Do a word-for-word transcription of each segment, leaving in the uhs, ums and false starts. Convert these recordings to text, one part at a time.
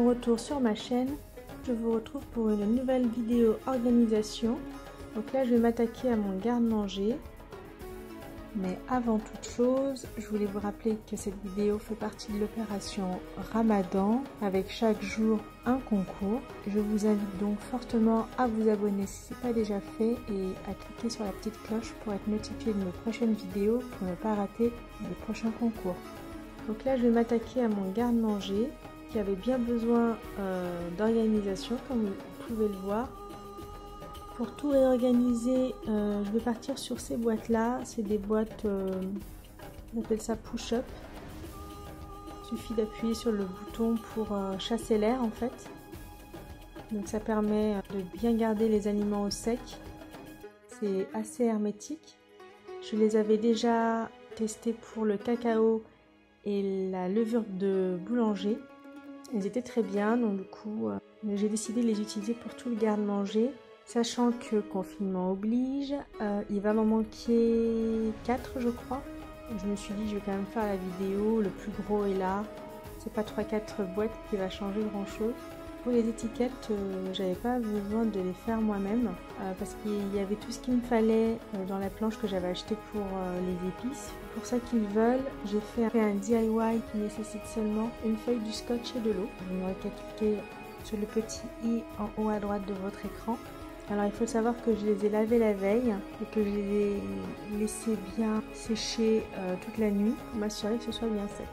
retour sur ma chaîne. Je vous retrouve pour une nouvelle vidéo organisation. Donc là je vais m'attaquer à mon garde-manger. Mais avant toute chose, je voulais vous rappeler que cette vidéo fait partie de l'opération Ramadan avec chaque jour un concours. Je vous invite donc fortement à vous abonner si ce n'est pas déjà fait et à cliquer sur la petite cloche pour être notifié de mes prochaines vidéos pour ne pas rater les prochains concours. Donc là je vais m'attaquer à mon garde-manger qui avait bien besoin euh, d'organisation comme vous pouvez le voir. Pour tout réorganiser, euh, je vais partir sur ces boîtes là. C'est des boîtes, euh, on appelle ça push-up. Il suffit d'appuyer sur le bouton pour euh, chasser l'air en fait. Donc ça permet de bien garder les aliments au sec. C'est assez hermétique. Je les avais déjà testés pour le cacao et la levure de boulanger. Ils étaient très bien, donc du coup euh, j'ai décidé de les utiliser pour tout le garde-manger. Sachant que confinement oblige, euh, il va m'en manquer quatre je crois. Je me suis dit je vais quand même faire la vidéo, le plus gros est là. C'est pas trois quatre boîtes qui va changer grand chose. Pour les étiquettes, euh, j'avais pas besoin de les faire moi-même euh, parce qu'il y avait tout ce qu'il me fallait euh, dans la planche que j'avais acheté pour euh, les épices. Pour ça qu'ils veulent, j'ai fait un D I Y qui nécessite seulement une feuille du scotch et de l'eau. Vous n'aurez qu'à cliquer sur le petit i en haut à droite de votre écran. Alors il faut savoir que je les ai lavés la veille et que je les ai laissés bien sécher euh, toute la nuit pour m'assurer que ce soit bien sec.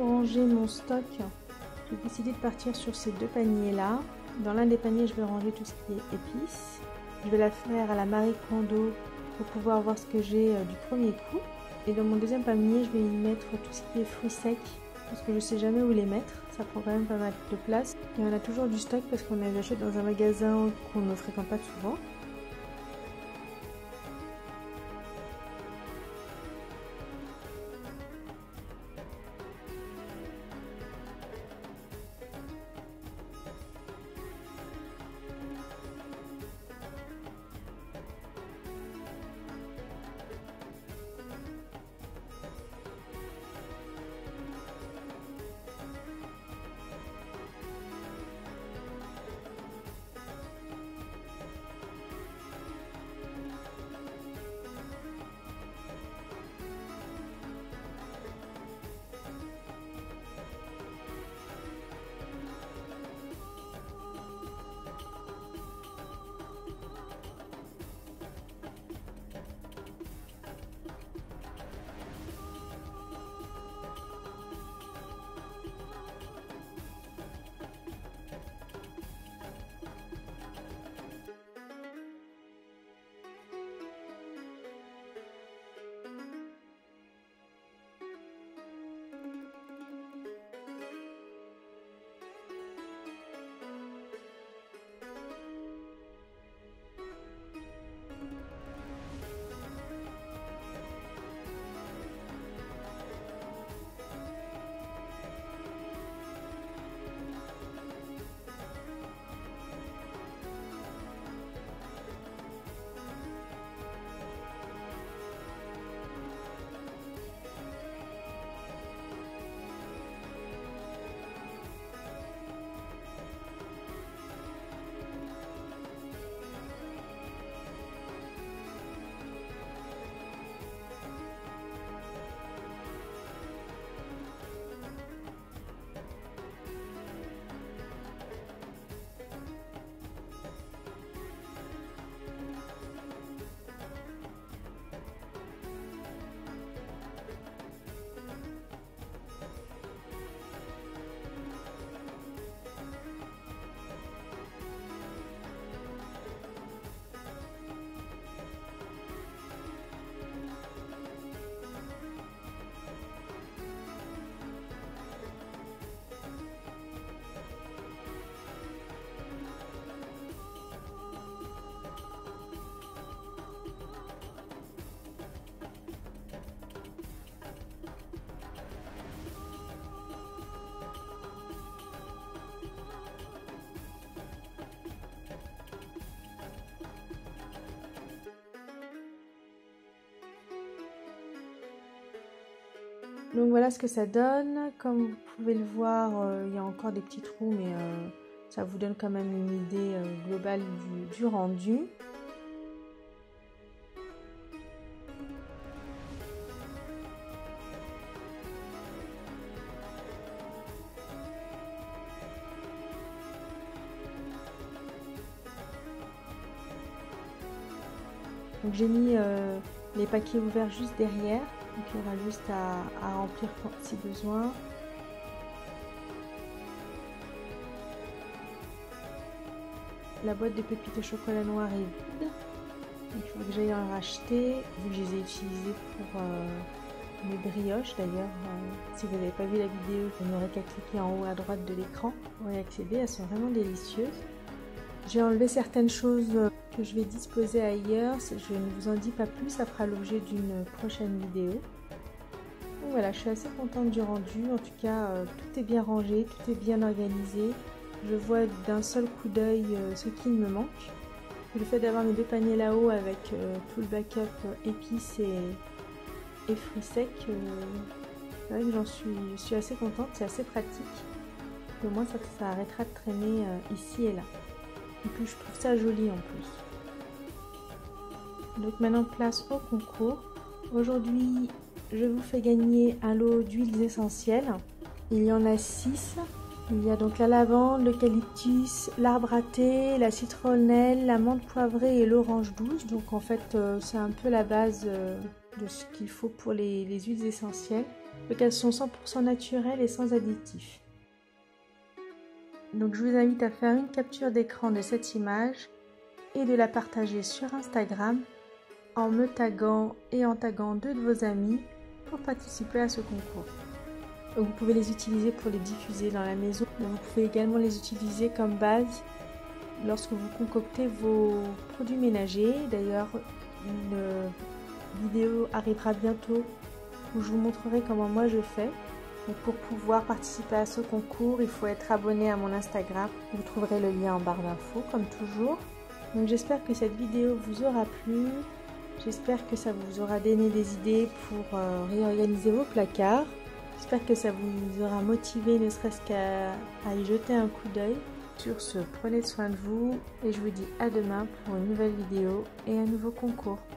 ranger mon stock, j'ai décidé de partir sur ces deux paniers là. Dans l'un des paniers, je vais ranger tout ce qui est épices. Je vais la faire à la Marie Kondo pour pouvoir voir ce que j'ai euh, du premier coup. Et dans mon deuxième panier, je vais y mettre tout ce qui est fruits secs parce que je sais jamais où les mettre. Ça prend quand même pas mal de place. Et on a toujours du stock parce qu'on les achète dans un magasin qu'on ne fréquente pas souvent. Donc voilà ce que ça donne. Comme vous pouvez le voir, euh, il y a encore des petits trous, mais euh, ça vous donne quand même une idée euh, globale du, du rendu. Donc j'ai mis euh, les paquets ouverts juste derrière. Donc il y aura juste à, à remplir si besoin. La boîte de pépites au chocolat noir est vide. Donc il faut que j'aille en racheter. Vu que je les ai utilisées pour euh, mes brioches d'ailleurs. Euh, si vous n'avez pas vu la vidéo, vous n'aurez qu'à cliquer en haut à droite de l'écran pour y accéder. Elles sont vraiment délicieuses. J'ai enlevé certaines choses que je vais disposer ailleurs. Je ne vous en dis pas plus, ça fera l'objet d'une prochaine vidéo. Donc voilà, je suis assez contente du rendu. En tout cas, euh, tout est bien rangé, tout est bien organisé. Je vois d'un seul coup d'œil euh, ce qui me manque. Le fait d'avoir mes deux paniers là-haut avec euh, tout le backup euh, épices et, et fruits secs, euh, c'est vrai que j'en suis, je suis assez contente, c'est assez pratique. Au moins ça, ça arrêtera de traîner euh, ici et là. Et puis je trouve ça joli en plus. Donc maintenant place au concours. Aujourd'hui je vous fais gagner un lot d'huiles essentielles. Il y en a six. Il y a donc la lavande, l'eucalyptus, l'arbre à thé, la citronnelle, la menthe poivrée et l'orange douce. Donc en fait euh, c'est un peu la base euh, de ce qu'il faut pour les, les huiles essentielles. donc elles sont cent pour cent naturelles et sans additifs. Donc je vous invite à faire une capture d'écran de cette image et de la partager sur Instagram en me taguant et en taguant deux de vos amis pour participer à ce concours. Donc vous pouvez les utiliser pour les diffuser dans la maison, mais vous pouvez également les utiliser comme base lorsque vous concoctez vos produits ménagers. D'ailleurs, une vidéo arrivera bientôt où je vous montrerai comment moi je fais. Et pour pouvoir participer à ce concours, il faut être abonné à mon Instagram. Vous trouverez le lien en barre d'infos comme toujours. Donc j'espère que cette vidéo vous aura plu. J'espère que ça vous aura donné des idées pour euh, réorganiser vos placards. J'espère que ça vous aura motivé, ne serait-ce qu'à à y jeter un coup d'œil. Sur ce, prenez soin de vous et je vous dis à demain pour une nouvelle vidéo et un nouveau concours.